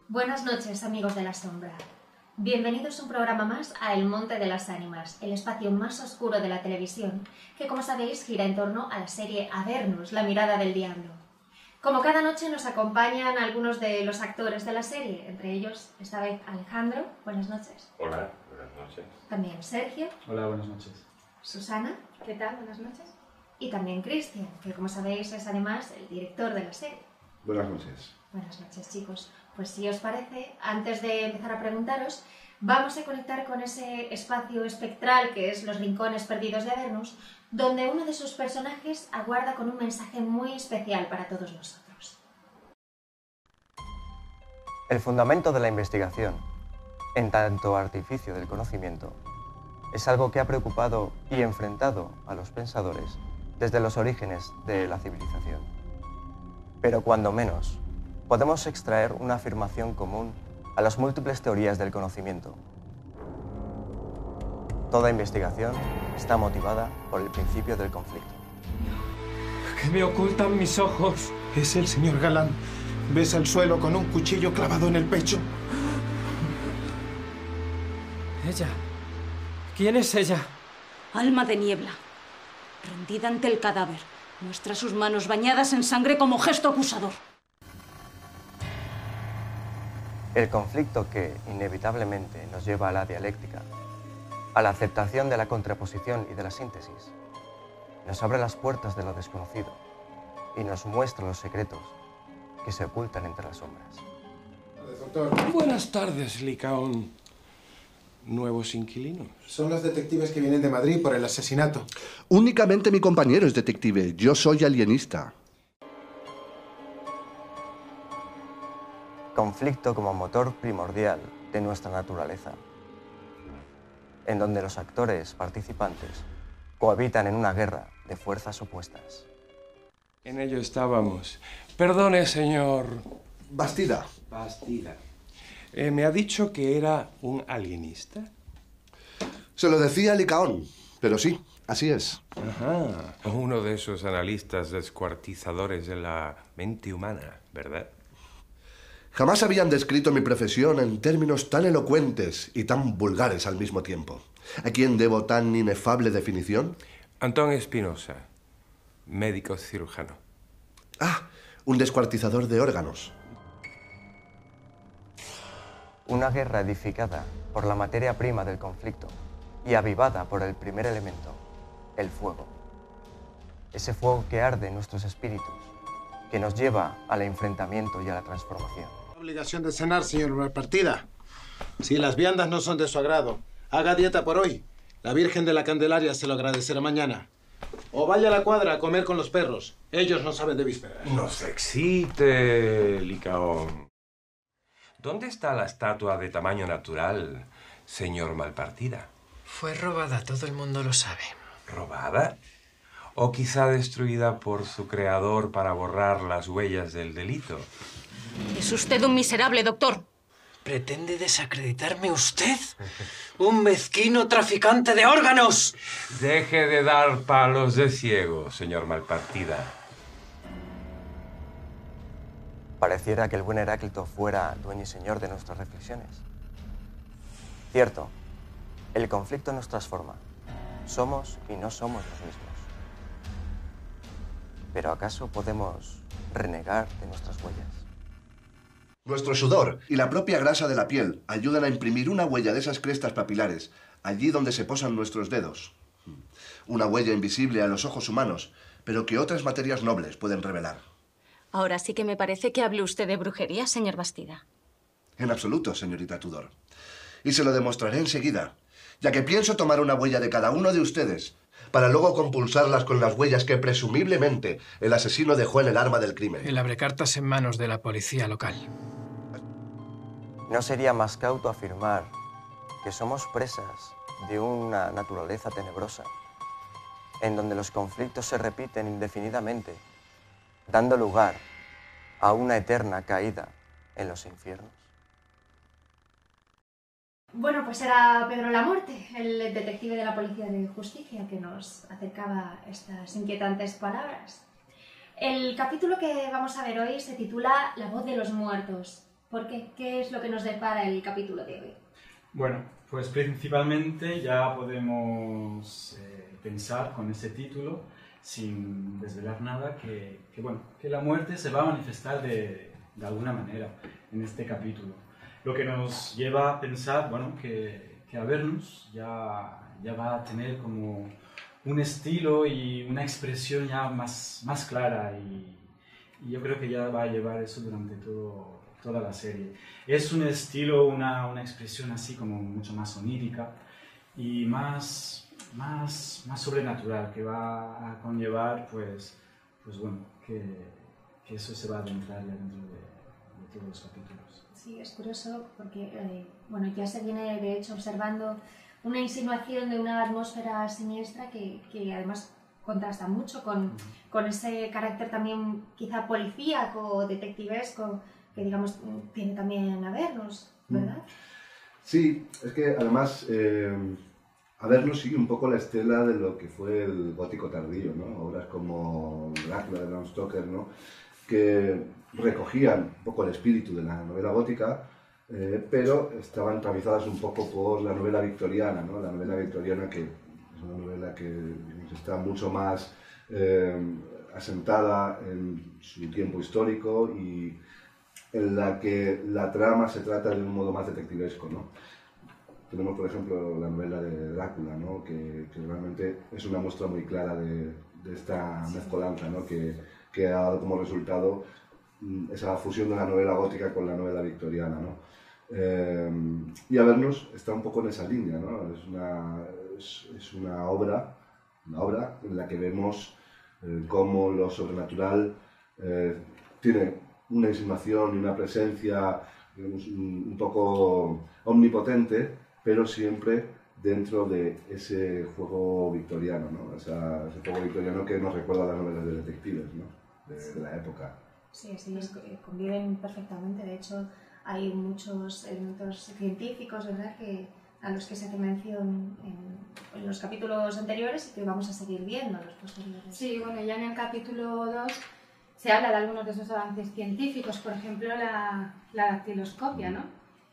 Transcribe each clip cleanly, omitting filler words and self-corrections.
Buenas noches, amigos de la sombra. Bienvenidos un programa más a El Monte de las Ánimas, el espacio más oscuro de la televisión, que como sabéis gira en torno a la serie Avernus, la mirada del diablo. Como cada noche nos acompañan algunos de los actores de la serie, entre ellos esta vez Alejandro. Buenas noches. Hola, buenas noches. También Sergio. Hola, buenas noches. Susana. ¿Qué tal? Buenas noches. Y también Cristian, que como sabéis es además el director de la serie. Buenas noches. Buenas noches, chicos. Pues si os parece, antes de empezar a preguntaros, vamos a conectar con ese espacio espectral que es los rincones perdidos de Avernus, donde uno de sus personajes aguarda con un mensaje muy especial para todos nosotros. El fundamento de la investigación, en tanto artificio del conocimiento, es algo que ha preocupado y enfrentado a los pensadores desde los orígenes de la civilización. Pero cuando menos, podemos extraer una afirmación común a las múltiples teorías del conocimiento. Toda investigación está motivada por el principio del conflicto. ¿Qué me ocultan mis ojos? Es el señor Galán. Besa el suelo con un cuchillo clavado en el pecho. Ella. ¿Quién es ella? Alma de niebla. Rendida ante el cadáver. Muestra sus manos bañadas en sangre como gesto acusador. El conflicto que, inevitablemente, nos lleva a la dialéctica, a la aceptación de la contraposición y de la síntesis, nos abre las puertas de lo desconocido y nos muestra los secretos que se ocultan entre las sombras. Doctor. Buenas tardes, Licaón. ¿Nuevos inquilinos? Son los detectives que vienen de Madrid por el asesinato. Únicamente mi compañero es detective. Yo soy alienista. Conflicto como motor primordial de nuestra naturaleza, en donde los actores participantes cohabitan en una guerra de fuerzas opuestas. En ello estábamos. Perdone, señor... Bastida. Bastida. ¿Me ha dicho que era un alienista? Se lo decía Licaón, pero sí, así es. Ajá. Uno de esos analistas descuartizadores de la mente humana, ¿verdad? Jamás habían descrito mi profesión en términos tan elocuentes y tan vulgares al mismo tiempo. ¿A quién debo tan inefable definición? Antón Espinosa, médico cirujano. Ah, un descuartizador de órganos. Una guerra edificada por la materia prima del conflicto y avivada por el primer elemento, el fuego. Ese fuego que arde en nuestros espíritus, que nos lleva al enfrentamiento y a la transformación. Obligación de cenar, señor Malpartida. Si las viandas no son de su agrado, haga dieta por hoy. La Virgen de la Candelaria se lo agradecerá mañana. O vaya a la cuadra a comer con los perros. Ellos no saben de vísperas. No se excite, Licaón. ¿Dónde está la estatua de tamaño natural, señor Malpartida? Fue robada, todo el mundo lo sabe. ¿Robada? ¿O quizá destruida por su creador para borrar las huellas del delito? Es usted un miserable, doctor. ¿Pretende desacreditarme usted? ¡Un mezquino traficante de órganos! Deje de dar palos de ciego, señor Malpartida. Pareciera que el buen Heráclito fuera dueño y señor de nuestras reflexiones. Cierto, el conflicto nos transforma. Somos y no somos los mismos. ¿Pero acaso podemos renegar de nuestras huellas? Nuestro sudor y la propia grasa de la piel ayudan a imprimir una huella de esas crestas papilares, allí donde se posan nuestros dedos. Una huella invisible a los ojos humanos, pero que otras materias nobles pueden revelar. Ahora sí que me parece que hable usted de brujería, señor Bastida. En absoluto, señorita Tudor. Y se lo demostraré enseguida, ya que pienso tomar una huella de cada uno de ustedes para luego compulsarlas con las huellas que presumiblemente el asesino dejó en el arma del crimen. El abrecartas en manos de la policía local. ¿No sería más cauto afirmar que somos presas de una naturaleza tenebrosa, en donde los conflictos se repiten indefinidamente, dando lugar a una eterna caída en los infiernos? Bueno, pues era Pedro Lamorte, el detective de la Policía de Justicia, que nos acercaba estas inquietantes palabras. El capítulo que vamos a ver hoy se titula La voz de los muertos. ¿Por qué? ¿Qué es lo que nos depara el capítulo de hoy? Bueno, pues principalmente ya podemos pensar con ese título, sin desvelar nada, que la muerte se va a manifestar de alguna manera en este capítulo. Lo que nos lleva a pensar, bueno, que Avernus ya va a tener como un estilo y una expresión ya más clara, y yo creo que ya va a llevar eso durante toda la serie. Es un estilo, una expresión así como mucho más onírica y más sobrenatural, que va a conllevar, pues bueno, que eso se va a adentrar ya dentro de todos los capítulos. Sí, es curioso porque ya se viene de hecho observando una insinuación de una atmósfera siniestra que además contrasta mucho con ese carácter también quizá policíaco o detectivesco que digamos tiene también Avernus, ¿verdad? Sí, es que además Avernus sigue un poco la estela de lo que fue el gótico tardío, ¿no? Obras como Drácula de Bram Stoker, ¿no? Que recogían un poco el espíritu de la novela gótica, pero estaban travizadas un poco por la novela victoriana, ¿no? La novela victoriana, que es una novela que está mucho más asentada en su tiempo histórico y en la que la trama se trata de un modo más detectivesco, ¿no? Tenemos, por ejemplo, la novela de Drácula, ¿no? que realmente es una muestra muy clara de esta mezcolanza, ¿no? que ha dado como resultado esa fusión de la novela gótica con la novela victoriana, ¿no? Y Avernus está un poco en esa línea, ¿no? Es una obra en la que vemos cómo lo sobrenatural tiene una insinuación y una presencia, digamos, un poco omnipotente, pero siempre dentro de ese juego victoriano, ¿no? Ese juego victoriano que nos recuerda a las novelas de detectives, ¿no? de la época. Sí, conviven perfectamente. De hecho, hay muchos elementos científicos, ¿verdad?, a los que se hace mención en los capítulos anteriores y que vamos a seguir viendo en los posteriores. Sí, bueno, ya en el capítulo 2 se habla de algunos de esos avances científicos, por ejemplo, la dactiloscopia, ¿no?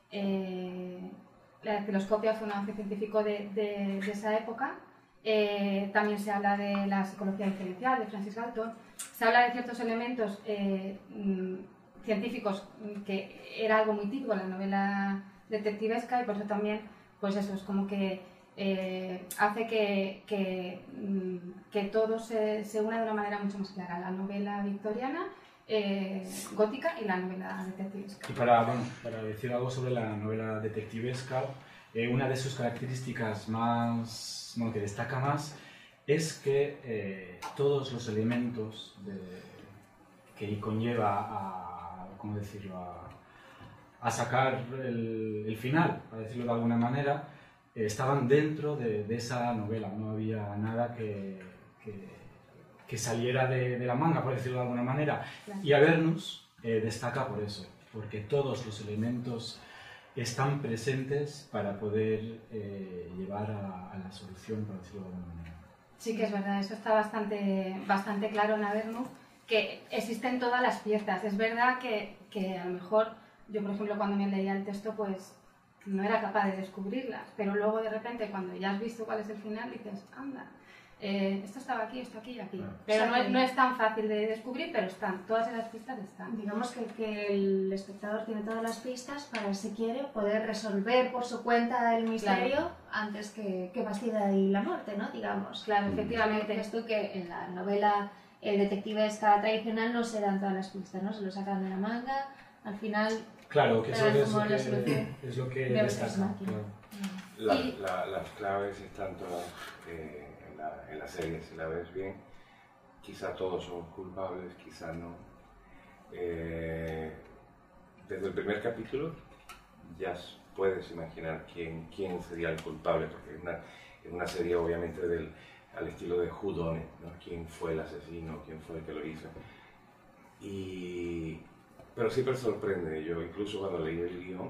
La dactiloscopia fue un avance científico de esa época. También se habla de la psicología diferencial de Francis Galton. Se habla de ciertos elementos científicos que era algo muy típico en la novela detectivesca, y por eso también, pues eso es como que hace que todo se una de una manera mucho más clara, la novela victoriana, gótica y la novela detectivesca. Y para decir algo sobre la novela detectivesca, una de sus características que destaca más es que todos los elementos que conlleva a sacar el final, para decirlo de alguna manera, estaban dentro de esa novela. No había nada que saliera de la manga, por decirlo de alguna manera. Claro. Y Avernus destaca por eso, porque todos los elementos están presentes para poder llevar a la solución, por decirlo de alguna manera. Sí que es verdad, eso está bastante claro en Avernus, que existen todas las piezas. Es verdad que a lo mejor yo, por ejemplo, cuando me leía el texto, pues no era capaz de descubrirlas, pero luego de repente cuando ya has visto cuál es el final dices, anda, esto estaba aquí, esto aquí y aquí. Pero no es tan fácil de descubrir, pero están, todas esas pistas están. Digamos que el espectador tiene todas las pistas para, si quiere, poder resolver por su cuenta el misterio, claro, antes que Bastida y la muerte, ¿no? Digamos. Claro, efectivamente. Esto que en la novela detectivesca tradicional no se dan todas las pistas, ¿no? Se lo sacan de la manga, al final... Claro, que eso es lo que destaca. Claro. Las claves están todas en la serie, si la ves bien. Quizá todos somos culpables, quizá no. Desde el primer capítulo ya puedes imaginar quién sería el culpable, porque es una serie obviamente al estilo de Who Done It, ¿no? ¿Quién fue el asesino? ¿Quién fue el que lo hizo? Pero siempre sorprende. Yo incluso cuando leí el guión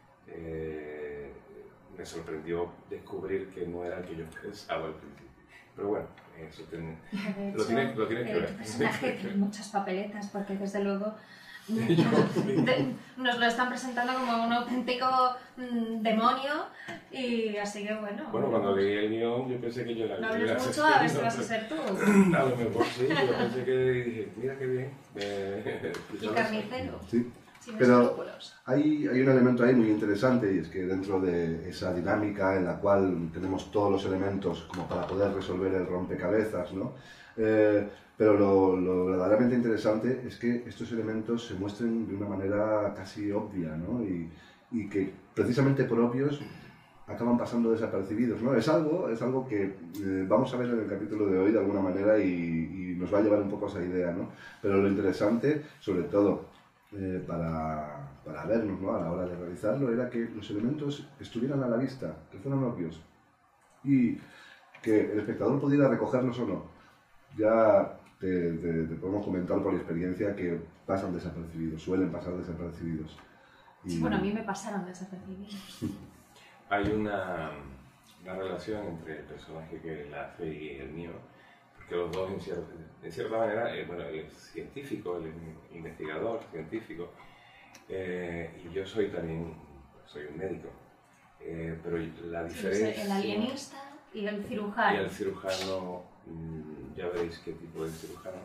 me sorprendió descubrir que no era el que yo pensaba al principio. Pero bueno, eso lo tiene que ver. El personaje tiene muchas papeletas, porque desde luego Nos lo están presentando como un auténtico demonio y así que bueno. Bueno, cuando leí el guión yo pensé que yo era... No hables mucho, a ver si vas a ser tú. A lo mejor sí, yo pensé que dije, mira qué bien. Y carnicero. Sí. Pero hay un elemento ahí muy interesante y es que dentro de esa dinámica en la cual tenemos todos los elementos como para poder resolver el rompecabezas, ¿no? Pero lo verdaderamente interesante es que estos elementos se muestren de una manera casi obvia, ¿no? Y que precisamente por obvios acaban pasando desapercibidos, ¿no? Es algo que vamos a ver en el capítulo de hoy de alguna manera y nos va a llevar un poco a esa idea, ¿no? Pero lo interesante, sobre todo, para vernos, ¿no? A la hora de realizarlo, era que los elementos estuvieran a la vista, que fueran obvios y que el espectador pudiera recogerlos o no. Ya te podemos comentar por experiencia que pasan desapercibidos, suelen pasar desapercibidos. Sí, bueno, a mí me pasaron desapercibidos. Hay una relación entre el personaje que la hace y el mío, porque los dos, en cierta manera, bueno, él es científico, él es investigador científico, y yo soy también, soy un médico, pero la diferencia... Sí, el alienista y el cirujano. Y el cirujano, ya veréis qué tipo de cirujano.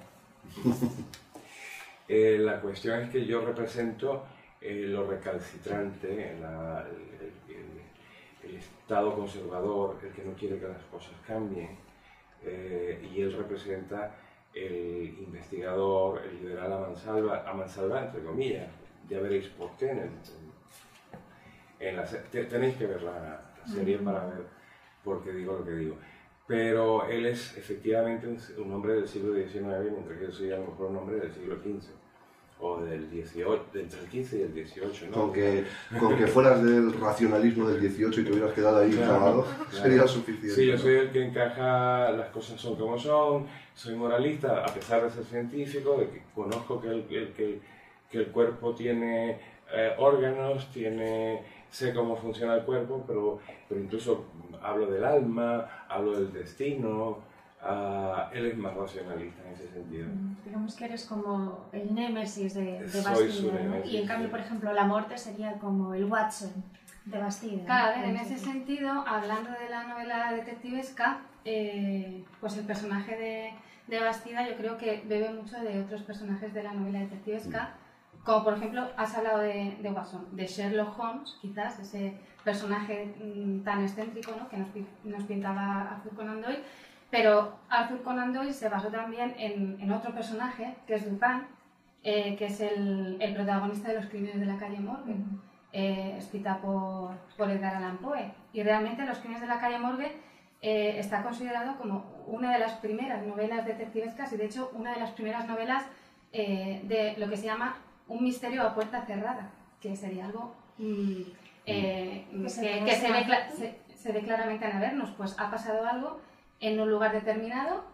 La cuestión es que yo represento lo recalcitrante, el estado conservador, el que no quiere que las cosas cambien, y él representa el investigador, el liberal a mansalva, entre comillas. Ya veréis por qué tenéis que ver la serie para ver por qué digo lo que digo. Pero él es efectivamente un hombre del siglo XIX, mientras que yo soy a lo mejor un hombre del siglo XV. O del 18, entre el 15 y el 18, ¿no? Con que fueras del racionalismo del 18 y te hubieras quedado ahí clavado, sería suficiente. Sí, yo soy el que encaja, las cosas son como son, soy moralista, a pesar de ser científico, de que conozco que el cuerpo tiene órganos, sé cómo funciona el cuerpo, pero incluso hablo del alma, hablo del destino. Él es más racionalista en ese sentido. Digamos que eres como el némesis de Bastida, ¿no? Y en cambio, por ejemplo, la Morte sería como el Watson de Bastida. Claro, ¿no? En ese sentido, hablando de la novela detectivesca, pues el personaje de Bastida yo creo que bebe mucho de otros personajes de la novela detectivesca, como por ejemplo, has hablado de Watson, de Sherlock Holmes, quizás, ese personaje tan excéntrico, ¿no? Que nos pintaba Arthur Conan Doyle. Pero Arthur Conan Doyle se basó también en otro personaje, que es Dupin, que es el protagonista de Los crímenes de la calle Morgue, escrita por Edgar Allan Poe. Y realmente Los crímenes de la calle Morgue está considerado como una de las primeras novelas detectivescas y de hecho una de las primeras novelas de lo que se llama un misterio a puerta cerrada, que sería algo que se ve claramente en Avernus. Pues ha pasado algo en un lugar determinado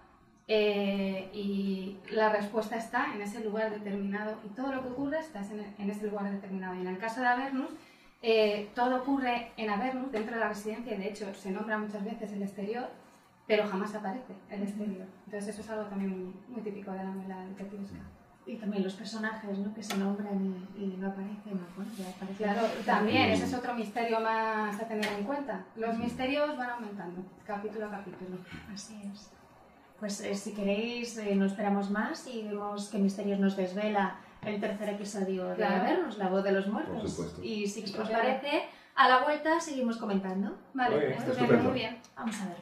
y la respuesta está en ese lugar determinado y todo lo que ocurre está en ese lugar determinado. Y en el caso de Avernus, todo ocurre en Avernus, dentro de la residencia, y de hecho se nombra muchas veces el exterior, pero jamás aparece el exterior. Entonces eso es algo también muy típico de la novela detectivesca. Y también los personajes, ¿no? Que se nombran y no aparecen. Bueno, claro, también, ese es otro misterio más a tener en cuenta. Los misterios van aumentando, capítulo a capítulo. Así es. Pues si queréis, no esperamos más y vemos qué misterios nos desvela el tercer episodio de Avernus, La voz de los muertos. Por supuesto. Y si os parece, a la vuelta seguimos comentando. Vale, estupendo. Muy bien. Vamos a verlo.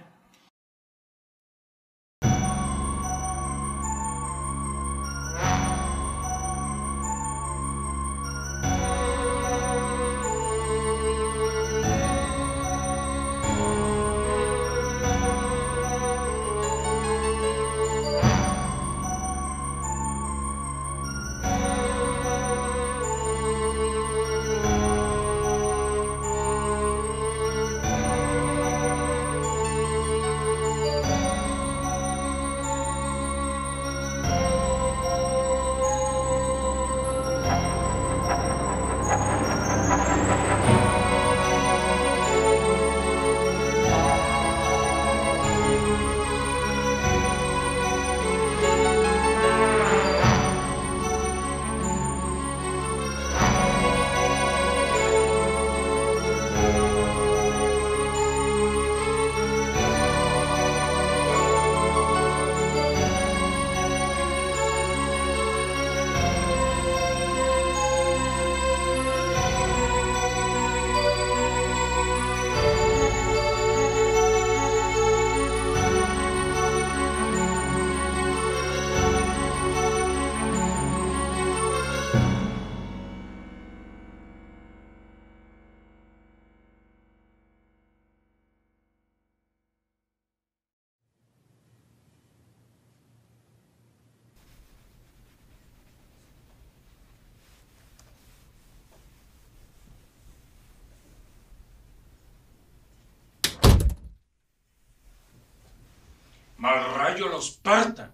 Mal rayo los parta.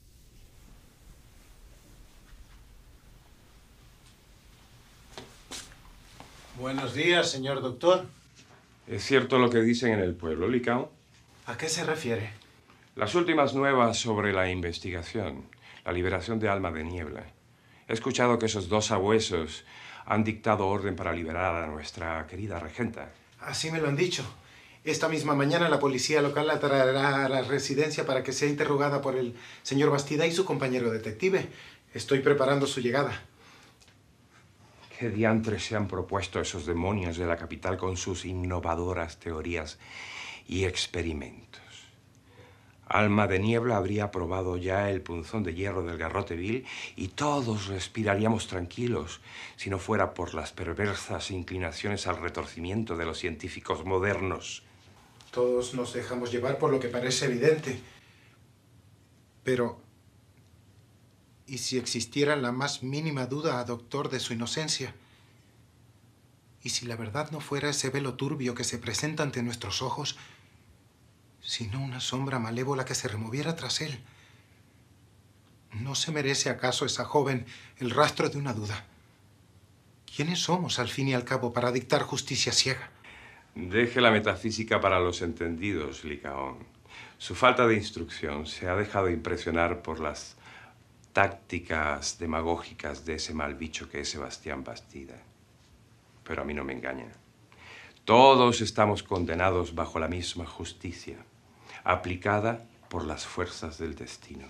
Buenos días, señor doctor. ¿Es cierto lo que dicen en el pueblo, Licao? ¿A qué se refiere? Las últimas nuevas sobre la investigación, la liberación de Alma de Niebla. He escuchado que esos dos sabuesos han dictado orden para liberar a nuestra querida regenta. Así me lo han dicho. Esta misma mañana la policía local la traerá a la residencia para que sea interrogada por el señor Bastida y su compañero detective. Estoy preparando su llegada. ¿Qué diantres se han propuesto esos demonios de la capital con sus innovadoras teorías y experimentos? Alma de Niebla habría probado ya el punzón de hierro del garrote vil y todos respiraríamos tranquilos si no fuera por las perversas inclinaciones al retorcimiento de los científicos modernos. Todos nos dejamos llevar por lo que parece evidente. Pero, ¿y si existiera la más mínima duda, doctor, de su inocencia? ¿Y si la verdad no fuera ese velo turbio que se presenta ante nuestros ojos, sino una sombra malévola que se removiera tras él? ¿No se merece acaso esa joven el rastro de una duda? ¿Quiénes somos, al fin y al cabo, para dictar justicia ciega? Deje la metafísica para los entendidos, Licaón. Su falta de instrucción se ha dejado impresionar por las tácticas demagógicas de ese mal bicho que es Sebastián Bastida. Pero a mí no me engaña. Todos estamos condenados bajo la misma justicia, aplicada por las fuerzas del destino.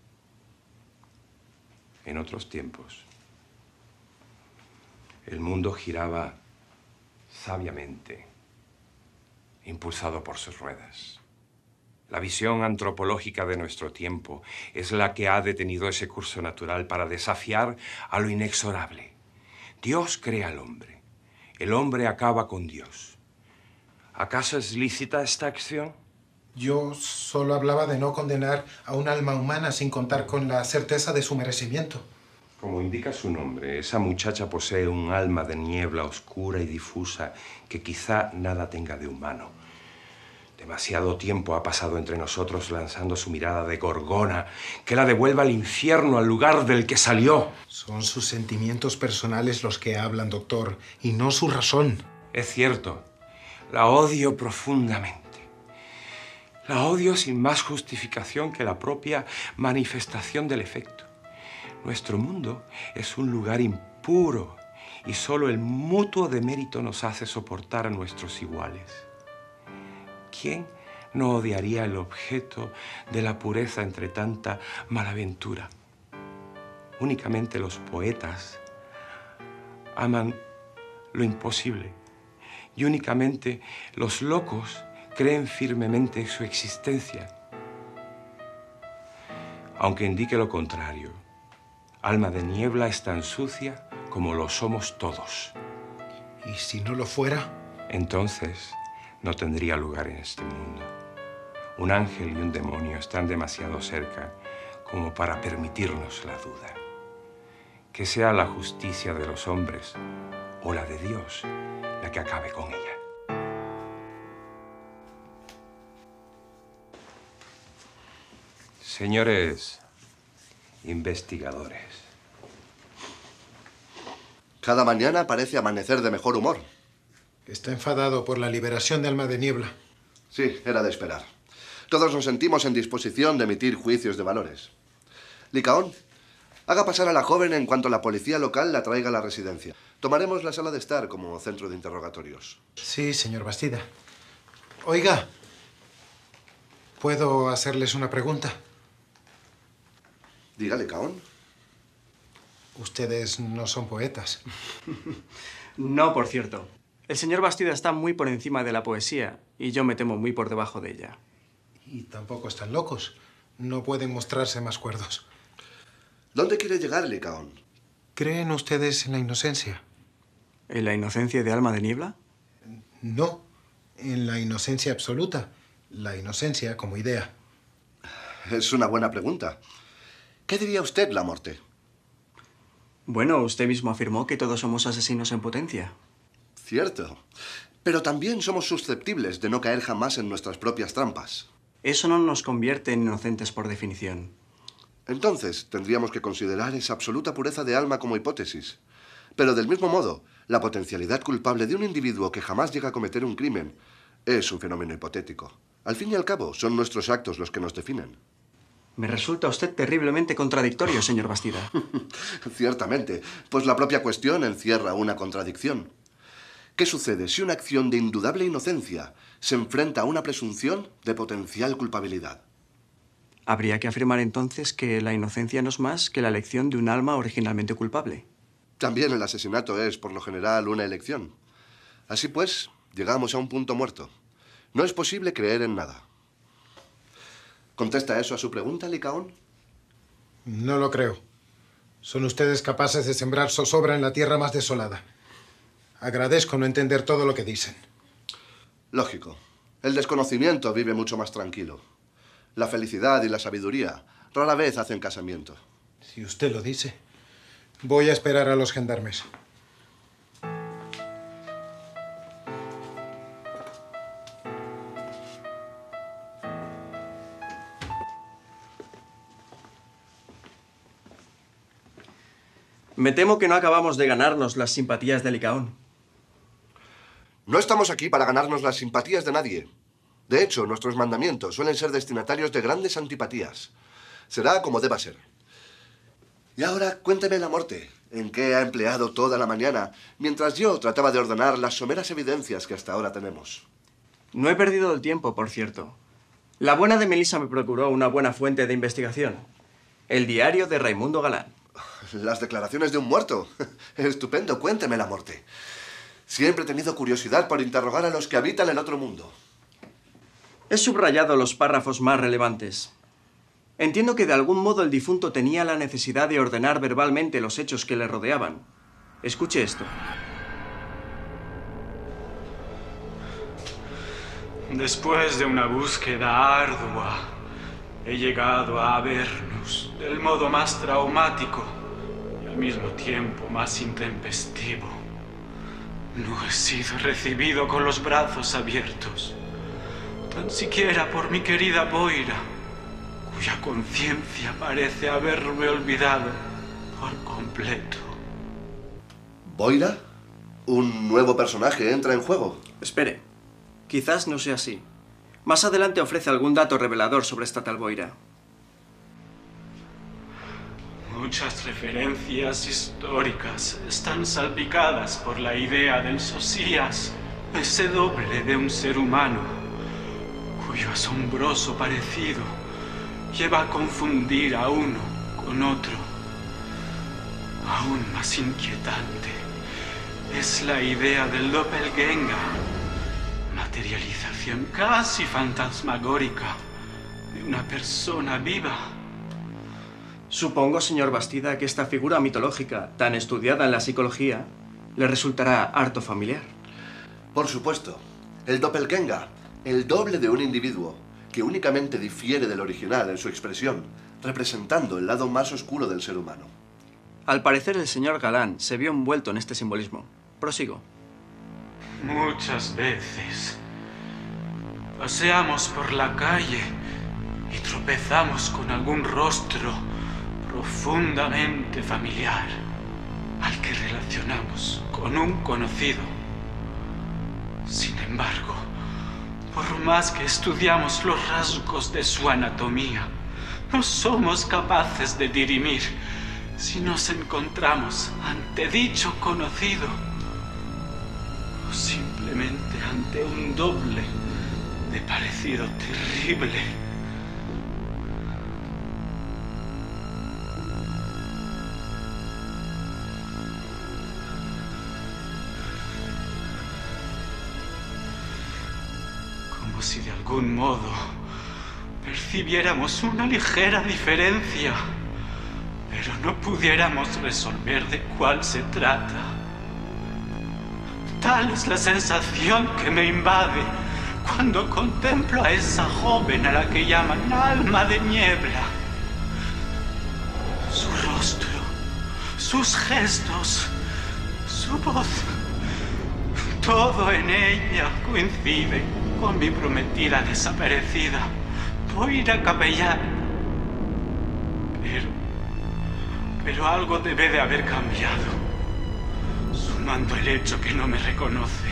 En otros tiempos, el mundo giraba sabiamente, impulsado por sus ruedas. La visión antropológica de nuestro tiempo es la que ha detenido ese curso natural para desafiar a lo inexorable. Dios crea al hombre. El hombre acaba con Dios. ¿Acaso es lícita esta acción? Yo solo hablaba de no condenar a un alma humana sin contar con la certeza de su merecimiento. Como indica su nombre, esa muchacha posee un alma de niebla oscura y difusa que quizá nada tenga de humano. Demasiado tiempo ha pasado entre nosotros lanzando su mirada de gorgona que la devuelva al infierno, al lugar del que salió. Son sus sentimientos personales los que hablan, doctor, y no su razón. Es cierto, la odio profundamente. La odio sin más justificación que la propia manifestación del efecto. Nuestro mundo es un lugar impuro y solo el mutuo demérito nos hace soportar a nuestros iguales. ¿Quién no odiaría el objeto de la pureza entre tanta malaventura? Únicamente los poetas aman lo imposible y únicamente los locos creen firmemente en su existencia. Aunque indique lo contrario, Alma de Niebla es tan sucia como lo somos todos. ¿Y si no lo fuera? Entonces no tendría lugar en este mundo. Un ángel y un demonio están demasiado cerca como para permitirnos la duda. Que sea la justicia de los hombres o la de Dios la que acabe con ella. Señores investigadores. Cada mañana parece amanecer de mejor humor. Está enfadado por la liberación de Alma de Niebla. Sí, era de esperar. Todos nos sentimos en disposición de emitir juicios de valores. Licaón, haga pasar a la joven en cuanto la policía local la traiga a la residencia. Tomaremos la sala de estar como centro de interrogatorios. Sí, señor Bastida. Oiga, ¿puedo hacerles una pregunta? Diga, Licaón. Ustedes no son poetas. No, por cierto. El señor Bastida está muy por encima de la poesía y yo me temo muy por debajo de ella. Y tampoco están locos. No pueden mostrarse más cuerdos. ¿Dónde quiere llegar, Licaón? ¿Creen ustedes en la inocencia? ¿En la inocencia de Alma de Niebla? No, en la inocencia absoluta. La inocencia como idea. Es una buena pregunta. ¿Qué diría usted, la muerte? Bueno, usted mismo afirmó que todos somos asesinos en potencia. Cierto. Pero también somos susceptibles de no caer jamás en nuestras propias trampas. Eso no nos convierte en inocentes por definición. Entonces, tendríamos que considerar esa absoluta pureza de alma como hipótesis. Pero del mismo modo, la potencialidad culpable de un individuo que jamás llega a cometer un crimen es un fenómeno hipotético. Al fin y al cabo, son nuestros actos los que nos definen. Me resulta usted terriblemente contradictorio, señor Bastida. Ciertamente, pues la propia cuestión encierra una contradicción. ¿Qué sucede si una acción de indudable inocencia se enfrenta a una presunción de potencial culpabilidad? Habría que afirmar entonces que la inocencia no es más que la elección de un alma originalmente culpable. También el asesinato es, por lo general, una elección. Así pues, llegamos a un punto muerto. No es posible creer en nada. ¿Contesta eso a su pregunta, Licaón? No lo creo. Son ustedes capaces de sembrar zozobra en la tierra más desolada. Agradezco no entender todo lo que dicen. Lógico. El desconocimiento vive mucho más tranquilo. La felicidad y la sabiduría rara vez hacen casamiento. Si usted lo dice, voy a esperar a los gendarmes. Me temo que no acabamos de ganarnos las simpatías de Licaón. No estamos aquí para ganarnos las simpatías de nadie. De hecho, nuestros mandamientos suelen ser destinatarios de grandes antipatías. Será como deba ser. Y ahora, cuénteme la muerte. ¿En qué ha empleado toda la mañana mientras yo trataba de ordenar las someras evidencias que hasta ahora tenemos? No he perdido el tiempo, por cierto. La buena de Melissa me procuró una buena fuente de investigación. El diario de Raimundo Galán. Las declaraciones de un muerto. Estupendo, cuénteme la muerte. Siempre he tenido curiosidad por interrogar a los que habitan el otro mundo. He subrayado los párrafos más relevantes. Entiendo que de algún modo el difunto tenía la necesidad de ordenar verbalmente los hechos que le rodeaban. Escuche esto. Después de una búsqueda ardua, he llegado a Avernus del modo más traumático y al mismo tiempo más intempestivo. No he sido recibido con los brazos abiertos, tan siquiera por mi querida Boira, cuya conciencia parece haberme olvidado por completo. ¿Boira? ¿Un nuevo personaje entra en juego? Espere, quizás no sea así. Más adelante ofrece algún dato revelador sobre esta tal Boira. Muchas referencias históricas están salpicadas por la idea del Sosías, ese doble de un ser humano, cuyo asombroso parecido lleva a confundir a uno con otro. Aún más inquietante es la idea del doppelganger, materialización casi fantasmagórica de una persona viva. Supongo, señor Bastida, que esta figura mitológica, tan estudiada en la psicología, le resultará harto familiar. Por supuesto. El doppelganger, el doble de un individuo, que únicamente difiere del original en su expresión, representando el lado más oscuro del ser humano. Al parecer, el señor Galán se vio envuelto en este simbolismo. Prosigo. Muchas veces paseamos por la calle y tropezamos con algún rostro profundamente familiar al que relacionamos con un conocido. Sin embargo, por más que estudiamos los rasgos de su anatomía, no somos capaces de dirimir si nos encontramos ante dicho conocido o simplemente ante un doble de parecido terrible. Como si de algún modo percibiéramos una ligera diferencia, pero no pudiéramos resolver de cuál se trata. Tal es la sensación que me invade cuando contemplo a esa joven a la que llaman alma de niebla. Su rostro, sus gestos, su voz, todo en ella coincide con mi prometida desaparecida, Boira Capellán. Pero algo debe de haber cambiado, sumando el hecho que no me reconoce.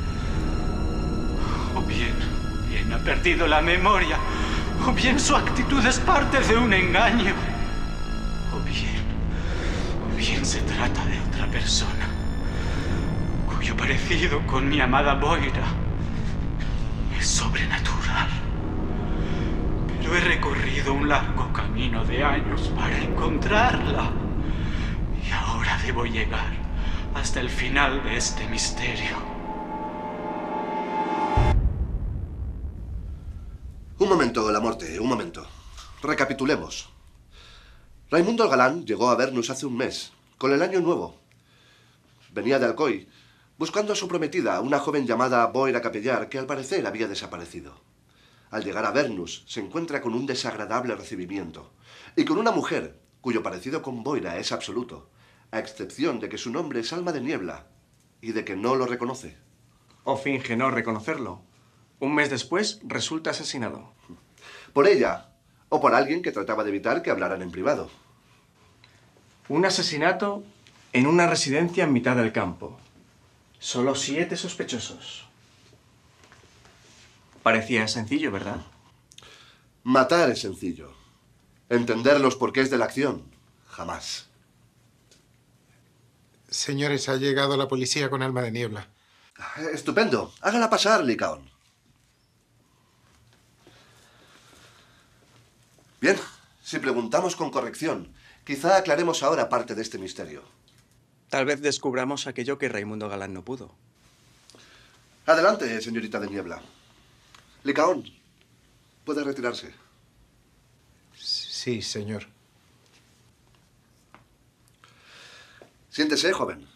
O bien ha perdido la memoria, o bien su actitud es parte de un engaño, o bien se trata de otra persona, cuyo parecido con mi amada Boira es sobrenatural. Pero he recorrido un largo camino de años para encontrarla. Y ahora debo llegar hasta el final de este misterio. Un momento, Lamorte, un momento. Recapitulemos. Raimundo Galán llegó a Avernus hace un mes, con el año nuevo. Venía de Alcoy, buscando a su prometida, una joven llamada Boira Capellar, que al parecer había desaparecido. Al llegar a Avernus, se encuentra con un desagradable recibimiento, y con una mujer cuyo parecido con Boira es absoluto, a excepción de que su nombre es Alma de Niebla, y de que no lo reconoce. O finge no reconocerlo. Un mes después, resulta asesinado. Por ella, o por alguien que trataba de evitar que hablaran en privado. Un asesinato en una residencia en mitad del campo. Solo 7 sospechosos. Parecía sencillo, ¿verdad? Matar es sencillo. Entender los porqués de la acción, jamás. Señores, ha llegado la policía con Alma de Niebla. Estupendo. Hágala pasar, Licaón. Bien, si preguntamos con corrección, quizá aclaremos ahora parte de este misterio. Tal vez descubramos aquello que Raimundo Galán no pudo. Adelante, señorita de Niebla. Licaón, puede retirarse. Sí, señor. Siéntese, joven.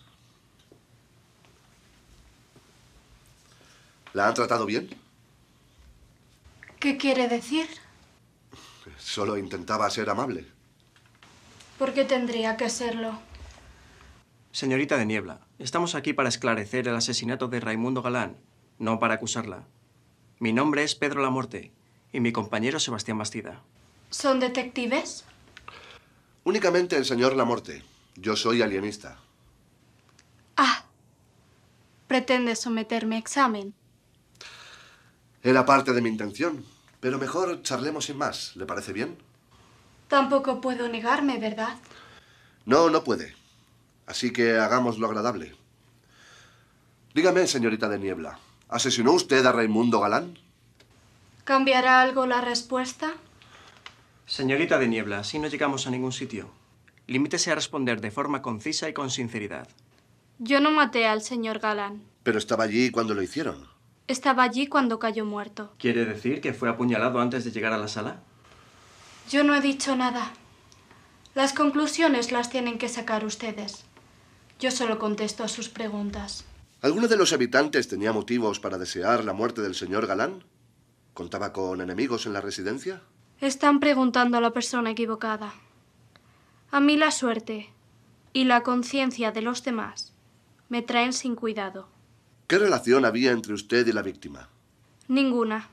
¿La han tratado bien? ¿Qué quiere decir? Solo intentaba ser amable. ¿Por qué tendría que serlo? Señorita de Niebla, estamos aquí para esclarecer el asesinato de Raimundo Galán, no para acusarla. Mi nombre es Pedro Lamorte y mi compañero Sebastián Bastida. ¿Son detectives? Únicamente el señor Lamorte. Yo soy alienista. Ah. ¿Pretende someterme a examen? Era parte de mi intención, pero mejor charlemos sin más. ¿Le parece bien? Tampoco puedo negarme, ¿verdad? No, no puede. Así que hagámoslo agradable. Dígame, señorita de Niebla, ¿asesinó usted a Raimundo Galán? ¿Cambiará algo la respuesta? Señorita de Niebla, así no llegamos a ningún sitio. Limítese a responder de forma concisa y con sinceridad. Yo no maté al señor Galán. Pero estaba allí cuando lo hicieron. Estaba allí cuando cayó muerto. ¿Quiere decir que fue apuñalado antes de llegar a la sala? Yo no he dicho nada. Las conclusiones las tienen que sacar ustedes. Yo solo contesto a sus preguntas. ¿Alguno de los habitantes tenía motivos para desear la muerte del señor Galán? ¿Contaba con enemigos en la residencia? Están preguntando a la persona equivocada. A mí la suerte y la conciencia de los demás me traen sin cuidado. ¿Qué relación había entre usted y la víctima? Ninguna.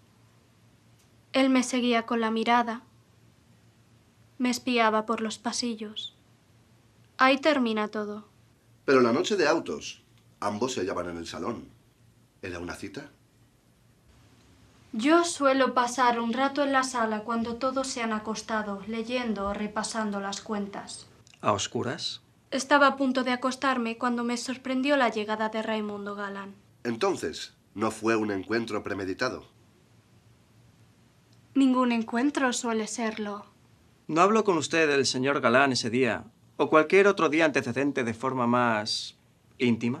Él me seguía con la mirada. Me espiaba por los pasillos. Ahí termina todo. Pero la noche de autos, ambos se hallaban en el salón. ¿Era una cita? Yo suelo pasar un rato en la sala cuando todos se han acostado, leyendo o repasando las cuentas. ¿A oscuras? Estaba a punto de acostarme cuando me sorprendió la llegada de Raimundo Galán. Entonces, ¿no fue un encuentro premeditado? Ningún encuentro suele serlo. ¿No habló con usted del señor Galán ese día o cualquier otro día antecedente de forma más íntima?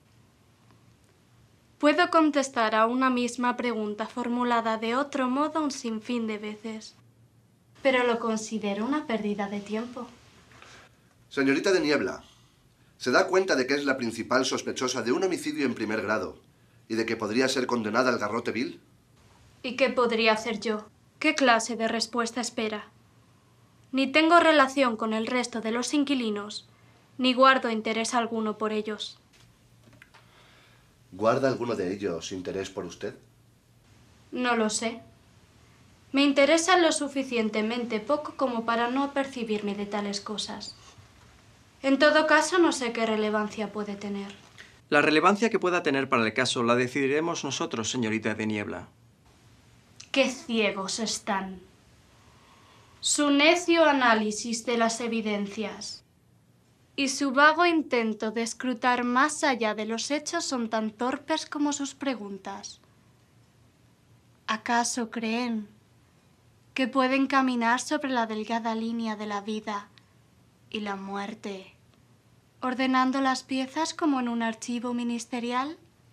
Puedo contestar a una misma pregunta formulada de otro modo un sinfín de veces, pero lo considero una pérdida de tiempo. Señorita de Niebla, ¿se da cuenta de que es la principal sospechosa de un homicidio en primer grado y de que podría ser condenada al garrote vil? ¿Y qué podría hacer yo? ¿Qué clase de respuesta espera? Ni tengo relación con el resto de los inquilinos, ni guardo interés alguno por ellos. ¿Guarda alguno de ellos interés por usted? No lo sé. Me interesan lo suficientemente poco como para no percibirme de tales cosas. En todo caso, no sé qué relevancia puede tener. La relevancia que pueda tener para el caso la decidiremos nosotros, señorita de Niebla. ¡Qué ciegos están! Su necio análisis de las evidencias y su vago intento de escrutar más allá de los hechos son tan torpes como sus preguntas. ¿Acaso creen que pueden caminar sobre la delgada línea de la vida y la muerte, ordenando las piezas como en un archivo ministerial?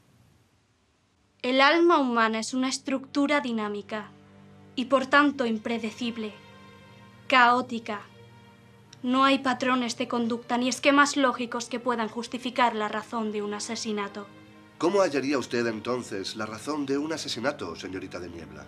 El alma humana es una estructura dinámica y por tanto impredecible, caótica. No hay patrones de conducta ni esquemas lógicos que puedan justificar la razón de un asesinato. ¿Cómo hallaría usted entonces la razón de un asesinato, señorita de Niebla?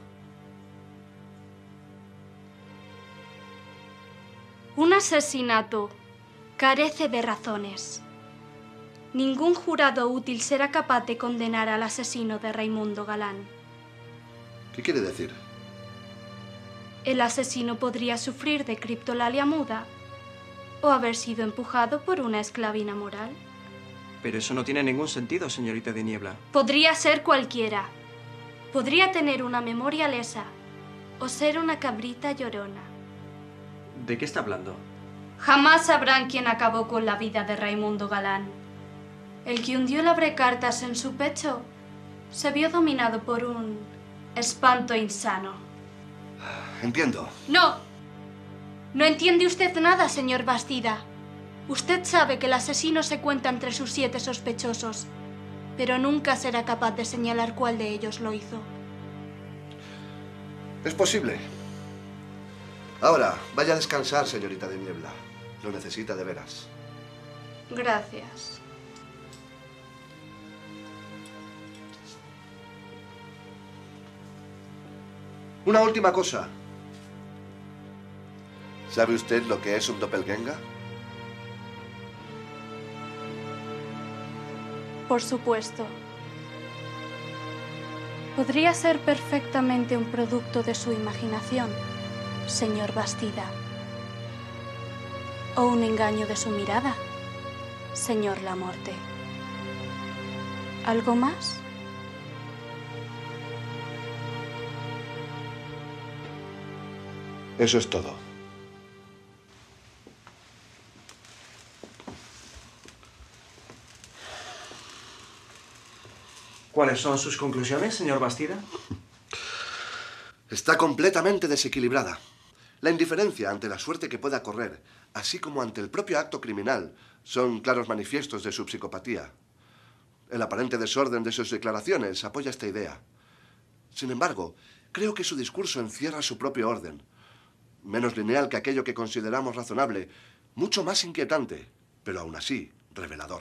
Un asesinato carece de razones. Ningún jurado útil será capaz de condenar al asesino de Raimundo Galán. ¿Qué quiere decir? El asesino podría sufrir de criptolalia muda o haber sido empujado por una esclavina moral. Pero eso no tiene ningún sentido, señorita de Niebla. Podría ser cualquiera. Podría tener una memoria lesa o ser una cabrita llorona. ¿De qué está hablando? Jamás sabrán quién acabó con la vida de Raimundo Galán. El que hundió el abrecartas en su pecho se vio dominado por un espanto insano. Entiendo. ¡No! No entiende usted nada, señor Bastida. Usted sabe que el asesino se cuenta entre sus 7 sospechosos, pero nunca será capaz de señalar cuál de ellos lo hizo. Es posible. Ahora, vaya a descansar, señorita de Niebla. Lo necesita de veras. Gracias. Una última cosa. ¿Sabe usted lo que es un doppelganger? Por supuesto. Podría ser perfectamente un producto de su imaginación, señor Bastida. O un engaño de su mirada, señor Lamorte. ¿Algo más? Eso es todo. ¿Cuáles son sus conclusiones, señor Bastida? Está completamente desequilibrada. La indiferencia ante la suerte que pueda correr, así como ante el propio acto criminal, son claros manifiestos de su psicopatía. El aparente desorden de sus declaraciones apoya esta idea. Sin embargo, creo que su discurso encierra su propio orden. Menos lineal que aquello que consideramos razonable, mucho más inquietante, pero aún así revelador.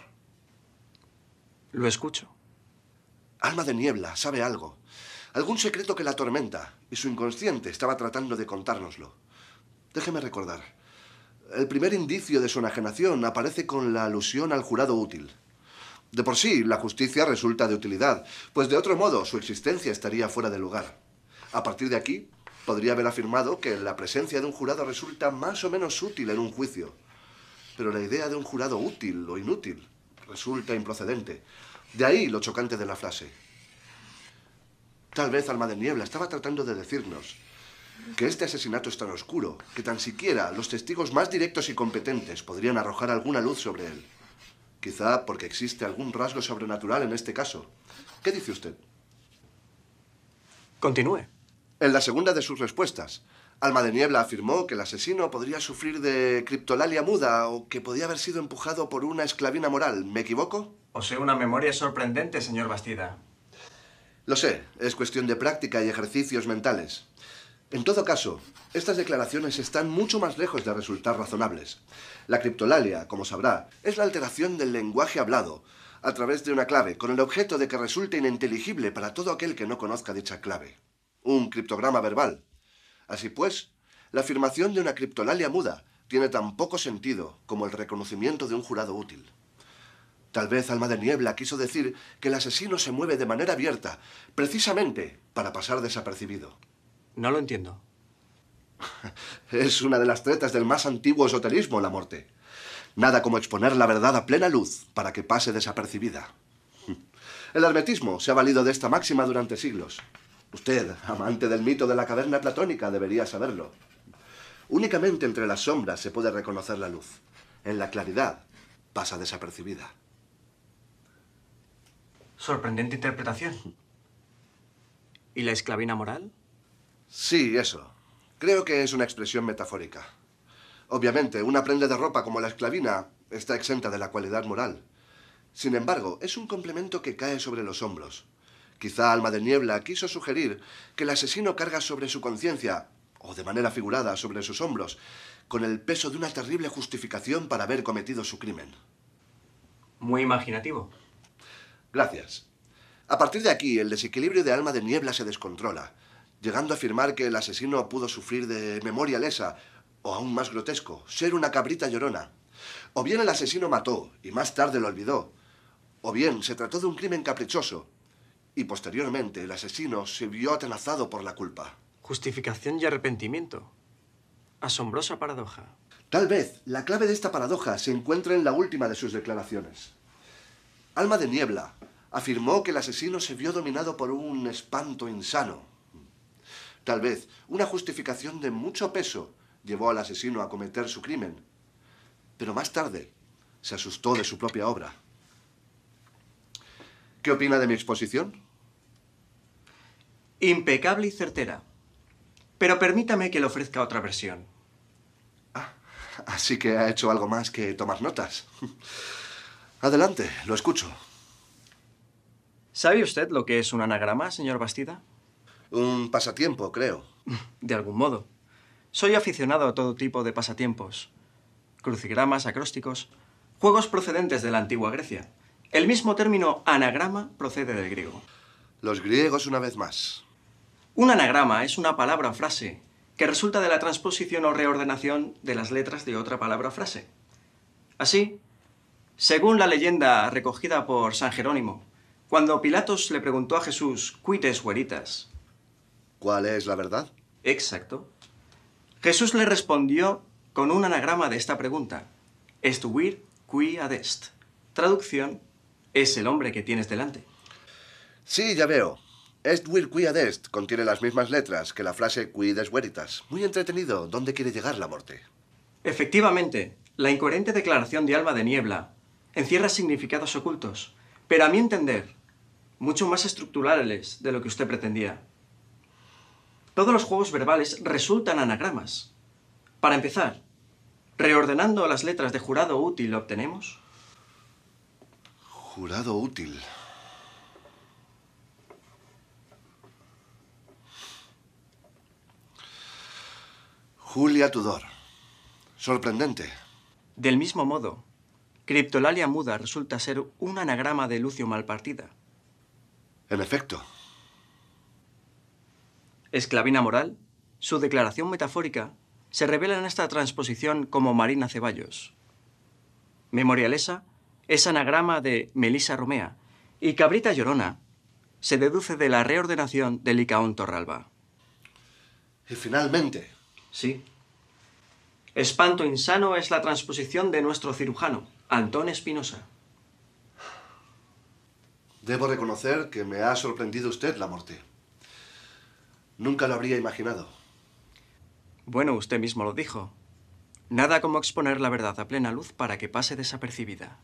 Lo escucho. Alma de Niebla sabe algo. Algún secreto que la atormenta, y su inconsciente estaba tratando de contárnoslo. Déjeme recordar. El primer indicio de su enajenación aparece con la alusión al jurado útil. De por sí, la justicia resulta de utilidad, pues de otro modo su existencia estaría fuera de lugar. A partir de aquí, podría haber afirmado que la presencia de un jurado resulta más o menos útil en un juicio. Pero la idea de un jurado útil o inútil resulta improcedente. De ahí lo chocante de la frase. Tal vez Alma de Niebla estaba tratando de decirnos que este asesinato es tan oscuro que tan siquiera los testigos más directos y competentes podrían arrojar alguna luz sobre él. Quizá porque existe algún rasgo sobrenatural en este caso. ¿Qué dice usted? Continúe. En la segunda de sus respuestas, Alma de Niebla afirmó que el asesino podría sufrir de criptolalia muda o que podía haber sido empujado por una esclavina moral. ¿Me equivoco? Posee una memoria sorprendente, señor Bastida. Lo sé, es cuestión de práctica y ejercicios mentales. En todo caso, estas declaraciones están mucho más lejos de resultar razonables. La criptolalia, como sabrá, es la alteración del lenguaje hablado a través de una clave, con el objeto de que resulte ininteligible para todo aquel que no conozca dicha clave. Un criptograma verbal. Así pues, la afirmación de una criptolalia muda tiene tan poco sentido como el reconocimiento de un jurado útil. Tal vez Alma de Niebla quiso decir que el asesino se mueve de manera abierta, precisamente para pasar desapercibido. No lo entiendo. Es una de las tretas del más antiguo esoterismo, la muerte. Nada como exponer la verdad a plena luz para que pase desapercibida. El hermetismo se ha valido de esta máxima durante siglos. Usted, amante del mito de la caverna platónica, debería saberlo. Únicamente entre las sombras se puede reconocer la luz. En la claridad pasa desapercibida. Sorprendente interpretación. ¿Y la esclavina moral? Sí, eso. Creo que es una expresión metafórica. Obviamente, una prenda de ropa como la esclavina está exenta de la cualidad moral. Sin embargo, es un complemento que cae sobre los hombros. Quizá Alma de Niebla quiso sugerir que el asesino carga sobre su conciencia, o de manera figurada sobre sus hombros, con el peso de una terrible justificación para haber cometido su crimen. Muy imaginativo. Gracias. A partir de aquí, el desequilibrio de Alma de Niebla se descontrola, llegando a afirmar que el asesino pudo sufrir de memoria lesa, o aún más grotesco, ser una cabrita llorona. O bien el asesino mató y más tarde lo olvidó, o bien se trató de un crimen caprichoso y posteriormente el asesino se vio atenazado por la culpa. Justificación y arrepentimiento. Asombrosa paradoja. Tal vez la clave de esta paradoja se encuentra en la última de sus declaraciones. Alma de Niebla afirmó que el asesino se vio dominado por un espanto insano. Tal vez una justificación de mucho peso llevó al asesino a cometer su crimen, pero más tarde se asustó de su propia obra. ¿Qué opina de mi exposición? Impecable y certera. Pero permítame que le ofrezca otra versión. Así que ha hecho algo más que tomar notas. Adelante, lo escucho. ¿Sabe usted lo que es un anagrama, señor Bastida? Un pasatiempo, creo. De algún modo. Soy aficionado a todo tipo de pasatiempos. Crucigramas, acrósticos, juegos procedentes de la antigua Grecia. El mismo término anagrama procede del griego. Los griegos una vez más. Un anagrama es una palabra o frase que resulta de la transposición o reordenación de las letras de otra palabra o frase. Así, según la leyenda recogida por San Jerónimo, cuando Pilatos le preguntó a Jesús, «Quid es veritas?». ¿Cuál es la verdad? Exacto. Jesús le respondió con un anagrama de esta pregunta. Est vir qui ad est. Traducción, es el hombre que tienes delante. Sí, ya veo. Est vir qui ad est contiene las mismas letras que la frase quid es veritas. Muy entretenido. ¿Dónde quiere llegar la muerte? Efectivamente, la incoherente declaración de Alma de Niebla encierra significados ocultos, pero a mi entender, mucho más estructurales de lo que usted pretendía. Todos los juegos verbales resultan anagramas. Para empezar, reordenando las letras de jurado útil obtenemos... Jurado útil. Julia Tudor. Sorprendente. Del mismo modo, Criptolalia Muda resulta ser un anagrama de Lucio Malpartida. En efecto. Esclavina Moral, su declaración metafórica, se revela en esta transposición como Marina Ceballos. Memorialesa es anagrama de Melisa Romea y Cabrita Llorona se deduce de la reordenación de Licaón Torralba. Y finalmente... Sí. Espanto insano es la transposición de nuestro cirujano, Antón Espinosa. Debo reconocer que me ha sorprendido usted la muerte. Nunca lo habría imaginado. Bueno, usted mismo lo dijo. Nada como exponer la verdad a plena luz para que pase desapercibida.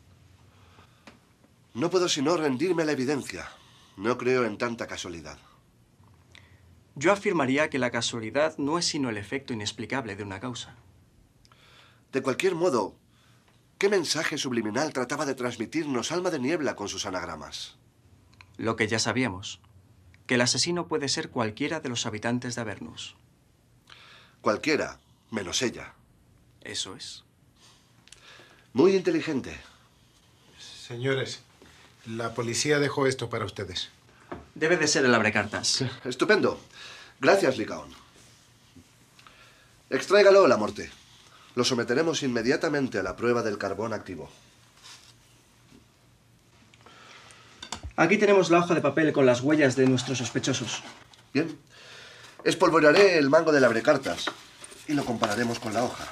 No puedo sino rendirme a la evidencia. No creo en tanta casualidad. Yo afirmaría que la casualidad no es sino el efecto inexplicable de una causa. De cualquier modo, ¿qué mensaje subliminal trataba de transmitirnos Alma de Niebla con sus anagramas? Lo que ya sabíamos, que el asesino puede ser cualquiera de los habitantes de Avernus. Cualquiera, menos ella. Eso es. Muy inteligente. Señores, la policía dejó esto para ustedes. Debe de ser el abrecartas. Estupendo. Gracias, Licaón. Extráigalo, la muerte. Lo someteremos inmediatamente a la prueba del carbón activo. Aquí tenemos la hoja de papel con las huellas de nuestros sospechosos. Bien. Espolvorearé el mango del abrecartas y lo compararemos con la hoja.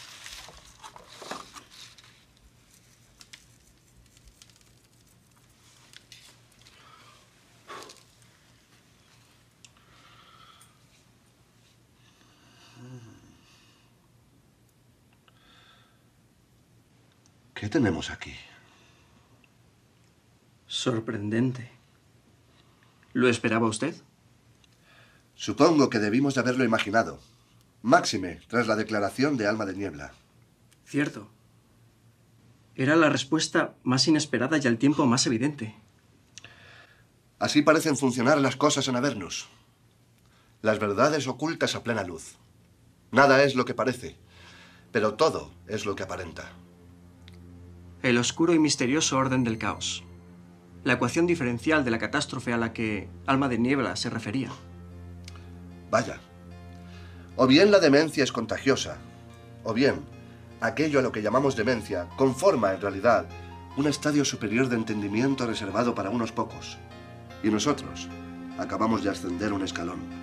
¿Qué tenemos aquí? Sorprendente. ¿Lo esperaba usted? Supongo que debimos de haberlo imaginado. Máxime, tras la declaración de Alma de Niebla. Cierto. Era la respuesta más inesperada y al tiempo más evidente. Así parecen funcionar las cosas en Avernus. Las verdades ocultas a plena luz. Nada es lo que parece, pero todo es lo que aparenta. El oscuro y misterioso orden del caos. La ecuación diferencial de la catástrofe a la que Alma de Niebla se refería. Vaya. O bien la demencia es contagiosa, o bien aquello a lo que llamamos demencia conforma en realidad un estadio superior de entendimiento reservado para unos pocos. Y nosotros acabamos de ascender un escalón.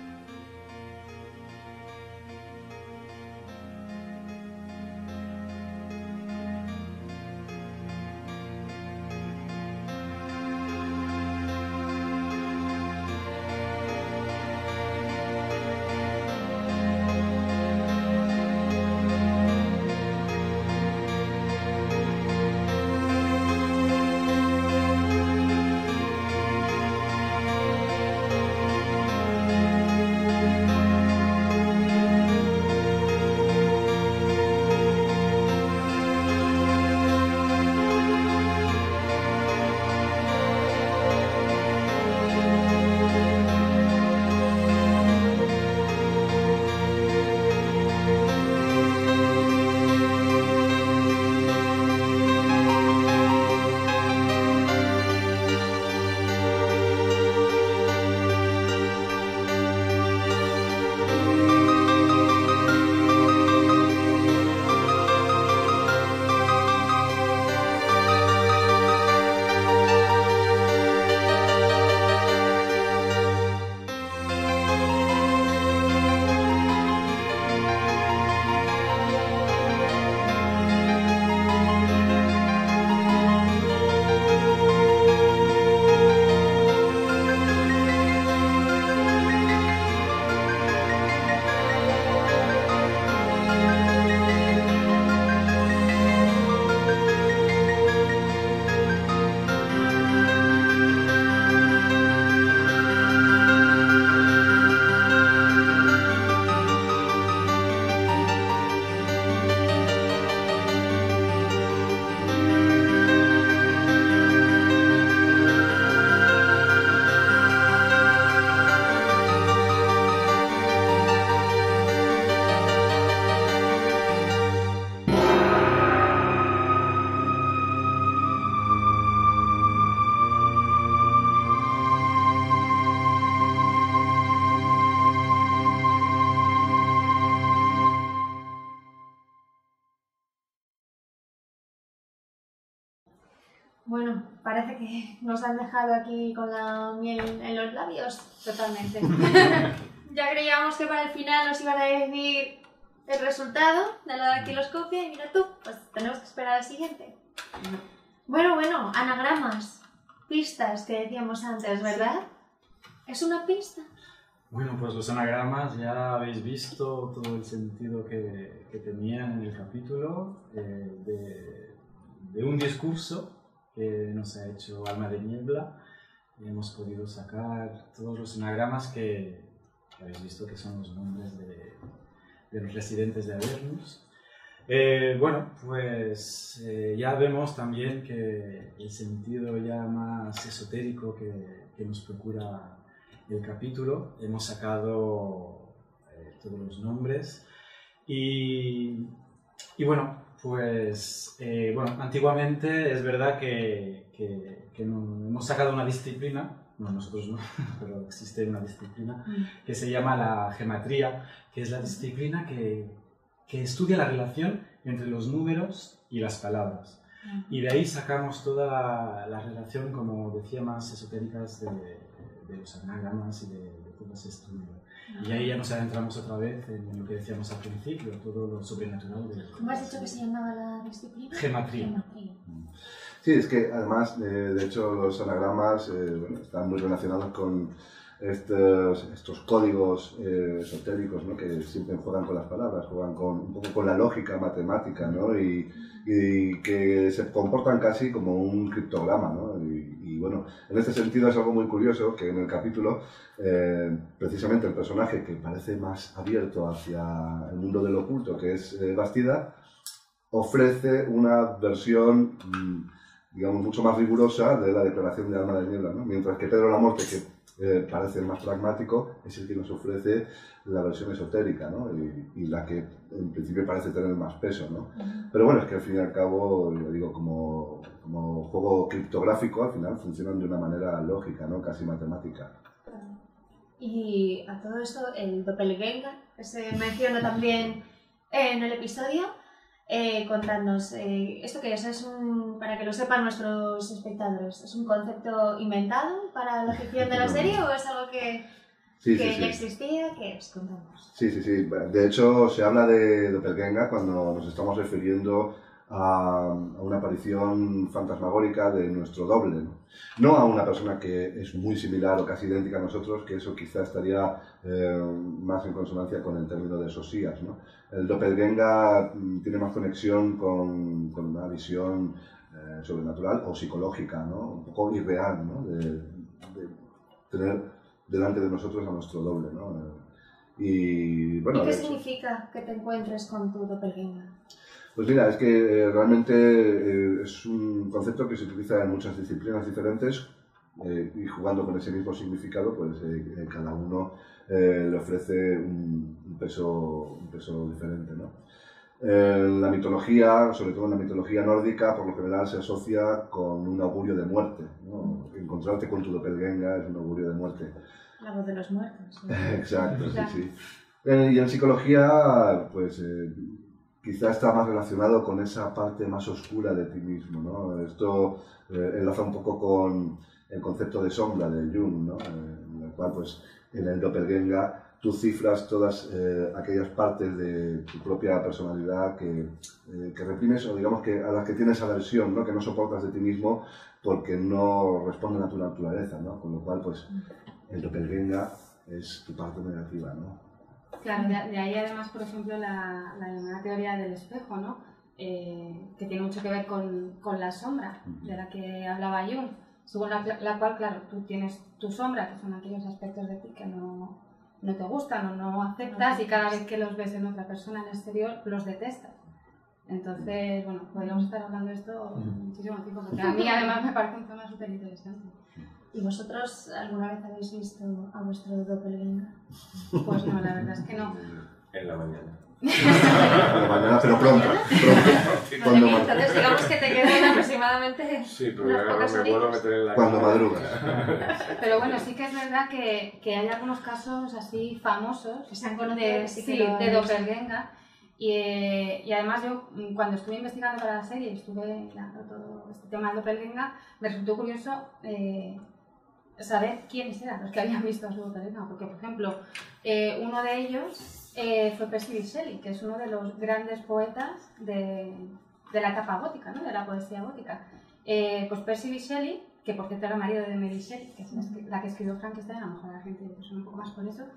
Bueno, parece que nos han dejado aquí con la miel en los labios. Totalmente. Ya creíamos que para el final nos iban a decir el resultado de la daquiloscopia y mira tú, pues tenemos que esperar al siguiente. Bueno, anagramas, pistas que decíamos antes, ¿verdad? ¿Es una pista? Bueno, pues los anagramas ya habéis visto todo el sentido que tenían en el capítulo de un discurso que nos ha hecho Alma de Niebla. Hemos podido sacar todos los anagramas que habéis visto que son los nombres de los residentes de Avernus. Bueno, pues ya vemos también que el sentido ya más esotérico que nos procura el capítulo, hemos sacado todos los nombres y bueno, pues antiguamente es verdad que no, hemos sacado una disciplina, no, nosotros no, pero existe una disciplina que se llama la gematría, que es la disciplina que estudia la relación entre los números y las palabras. Y de ahí sacamos toda la relación, como decía, más esotéricas de los anagramas y de todo ese estudio. Y ahí ya nos adentramos otra vez en lo que decíamos al principio, todo lo sobrenatural. ¿Cómo has dicho que se llamaba la disciplina? Gematría. Sí, es que además, de hecho, los anagramas bueno, están muy relacionados con estos códigos esotéricos, ¿no? Que siempre juegan con las palabras, juegan un poco con la lógica matemática, ¿no? Y que se comportan casi como un criptograma, ¿no? Y bueno, en este sentido es algo muy curioso que en el capítulo, precisamente el personaje que parece más abierto hacia el mundo del oculto, que es Bastida, ofrece una versión, digamos, mucho más rigurosa de la declaración de Alma de Niebla, ¿no? Mientras que Pedro Lamorte, que parece más pragmático, es el que nos ofrece la versión esotérica, ¿no? Y la que en principio parece tener más peso, ¿no? Pero bueno, es que al fin y al cabo, yo digo, como juego criptográfico, al final funcionan de una manera lógica, ¿no? Casi matemática. Y a todo esto, el doppelganger, que se menciona también en el episodio, contadnos, ¿esto qué es? Para que lo sepan nuestros espectadores, ¿es un concepto inventado para la ficción de la serie o es algo que ya existía? ¿Qué es? Contadnos. Sí. De hecho, se habla de doppelganger cuando nos estamos refiriendo a una aparición fantasmagórica de nuestro doble, no a una persona que es muy similar o casi idéntica a nosotros, que eso quizá estaría más en consonancia con el término de sosías, ¿no? El doppelganger tiene más conexión con una visión sobrenatural o psicológica, ¿no? Un poco irreal, ¿no? De tener delante de nosotros a nuestro doble, ¿no? Y bueno, ¿y qué significa que te encuentres con tu doppelganger? Pues mira, es que realmente es un concepto que se utiliza en muchas disciplinas diferentes y jugando con ese mismo significado, pues cada uno le ofrece un peso diferente, ¿no? La mitología, sobre todo en la mitología nórdica, por lo general se asocia con un augurio de muerte, ¿no? Encontrarte con tu doppelganger es un augurio de muerte. La voz de los muertos. Exacto, sí. Y en psicología, pues quizá está más relacionado con esa parte más oscura de ti mismo, ¿no? Esto enlaza un poco con el concepto de sombra de Jung, ¿no? En el cual, pues, en el doppelganger tú cifras todas aquellas partes de tu propia personalidad que reprimes o digamos que a las que tienes aversión, ¿no? Que no soportas de ti mismo porque no responden a tu naturaleza, ¿no? Con lo cual, pues, el doppelganger es tu parte negativa, ¿no? Claro, de ahí además, por ejemplo, la llamada teoría del espejo, ¿no? Que tiene mucho que ver con la sombra de la que hablaba Jung, según la cual, claro, tú tienes tu sombra, que son aquellos aspectos de ti que no te gustan o no aceptas y cada vez que los ves en otra persona en el exterior los detestas. Entonces, bueno, podríamos estar hablando de esto muchísimo tiempo, porque a mí además me parece un tema súper interesante. ¿Y vosotros alguna vez habéis visto a vuestro doppelganger? Pues no, la verdad es que no. En la mañana. En la mañana, pero pronto. Entonces digamos que te quedan aproximadamente sí, pero luego me vuelvo a meter en la cuando madrugas. Pero bueno, sí que es verdad que hay algunos casos así famosos que se han conocido de doppelganger. Y además yo, cuando estuve investigando para la serie, estuve mirando todo este tema del doppelganger, me resultó curioso saber quiénes eran los que habían visto a su doppelganger, porque por ejemplo, uno de ellos fue Percy Shelley, que es uno de los grandes poetas de la etapa gótica, ¿no? De la poesía gótica. Pues Percy Shelley, que por cierto era marido de Mary Shelley, que es la que escribió Frankenstein, a lo mejor la gente suena un poco más por eso,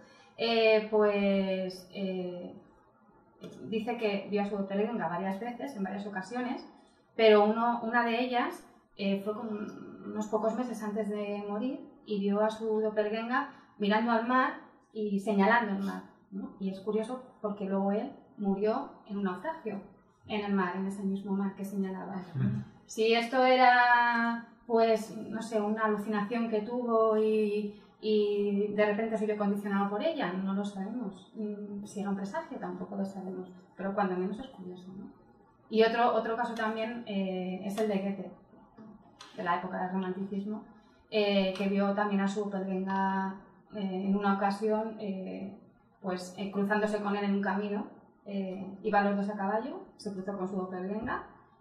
dice que vio a su doppelganger varias veces, en varias ocasiones, pero una de ellas fue unos pocos meses antes de morir y vio a su doppelganger mirando al mar y señalando el mar, ¿no? Y es curioso porque luego él murió en un naufragio en el mar, en ese mismo mar que señalaba. Si esto era, pues, no sé, una alucinación que tuvo y de repente se vio condicionado por ella, no lo sabemos. Si era un presagio, tampoco lo sabemos, pero cuando menos es curioso, ¿no? Y otro caso también es el de Goethe, de la época del romanticismo, que vio también a su doppelganger en una ocasión, cruzándose con él en un camino. Iban los dos a caballo, se cruzó con su doppelganger,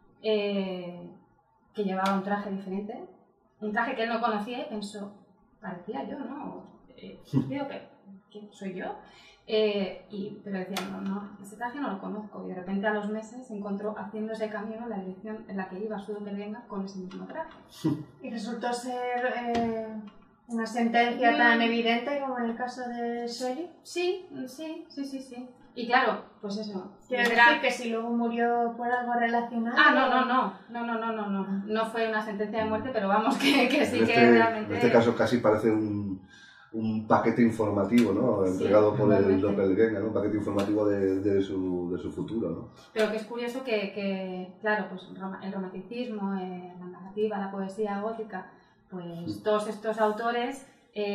que llevaba un traje diferente, un traje que él no conocía y pensó, parecía yo, ¿no? Digo que ¿qué soy yo? Pero decía, no, ese traje no lo conozco. Y de repente a los meses se encontró haciendo ese camino en la dirección en la que iba su doppelganger con ese mismo traje. ¿Y resultó ser una sentencia tan evidente como en el caso de Shelley? Sí. Y claro, pues eso. Quiero decir que si luego murió por algo relacionado... No fue una sentencia de muerte, pero vamos, que sí que realmente... En este caso casi parece un paquete informativo, ¿no? Entregado por el doppelganger, ¿no? Un paquete informativo de su futuro, ¿no? Pero que es curioso que claro, pues el romanticismo, la narrativa, la poesía gótica, pues todos estos autores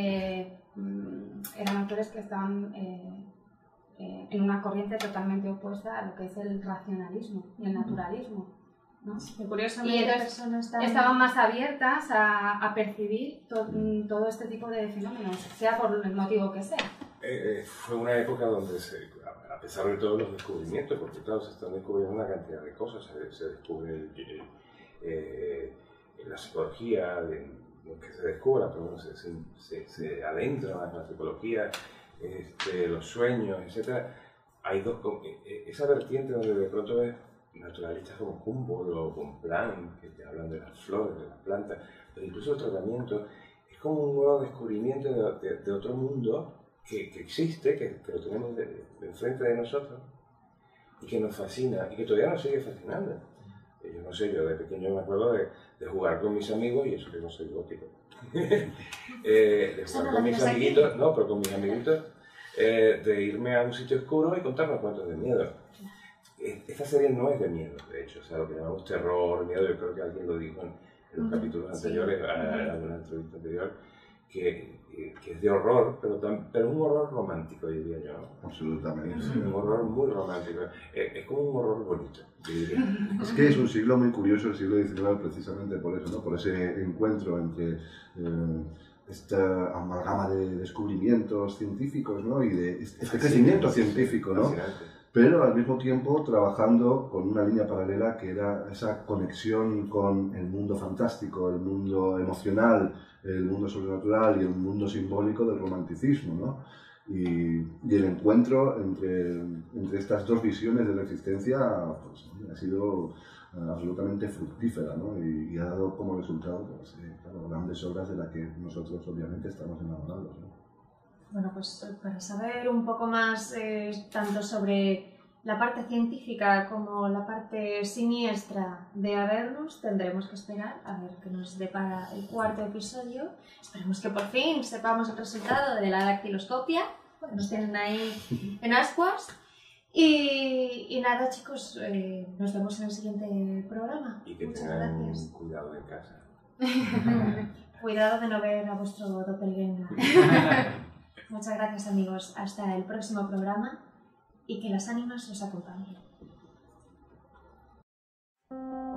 eran autores que estaban en una corriente totalmente opuesta a lo que es el racionalismo y el naturalismo, ¿no? Sí, curiosamente, y entonces estaban más abiertas a percibir todo este tipo de fenómenos, sea por el motivo que sea. Fue una época donde, a pesar de todos los descubrimientos, porque claro, se están descubriendo una cantidad de cosas, se descubre la psicología, lo que se descubra, pero bueno, se adentra más en la psicología, los sueños, etc. Hay esa vertiente donde de pronto ves naturalistas como Humboldt o Bonpland, que te hablan de las flores, de las plantas, pero incluso el tratamiento, es como un nuevo descubrimiento de otro mundo que existe, que lo tenemos de enfrente de nosotros y que nos fascina y que todavía nos sigue fascinando. Yo no sé, yo de pequeño me acuerdo de jugar con mis amigos, y eso que no soy gótico, de jugar con mis amiguitos, no, pero con mis amiguitos, de irme a un sitio oscuro y contarnos cuentos de miedo. Esta serie no es de miedo, de hecho, o sea, lo que llamamos terror, miedo, yo creo que alguien lo dijo en los capítulos anteriores, en alguna entrevista anterior, que es de horror, pero un horror romántico, diría yo, ¿no? Absolutamente. Es un horror muy romántico, es como un horror bonito, diría. Es que es un siglo muy curioso, el siglo XIX, precisamente por eso, ¿no? Por ese encuentro entre esta amalgama de descubrimientos científicos, ¿no? Y de este crecimiento científico, ¿no? Pero al mismo tiempo trabajando con una línea paralela que era esa conexión con el mundo fantástico, el mundo emocional, el mundo sobrenatural y el mundo simbólico del romanticismo, ¿no? Y el encuentro entre estas dos visiones de la existencia pues, ha sido absolutamente fructífera, ¿no? Y ha dado como resultado pues, claro, grandes obras de las que nosotros obviamente estamos enamorados, ¿no? Bueno, pues para saber un poco más tanto sobre la parte científica como la parte siniestra de Avernus, tendremos que esperar a ver qué nos depara el cuarto episodio. Esperemos que por fin sepamos el resultado de la dactiloscopia, porque nos tienen ahí en ascuas. Y nada, chicos, nos vemos en el siguiente programa. Y que muchas tengan gracias. cuidado en casa. Cuidado de no ver a vuestro doppelganger. Muchas gracias, amigos. Hasta el próximo programa y que las ánimas os acompañen.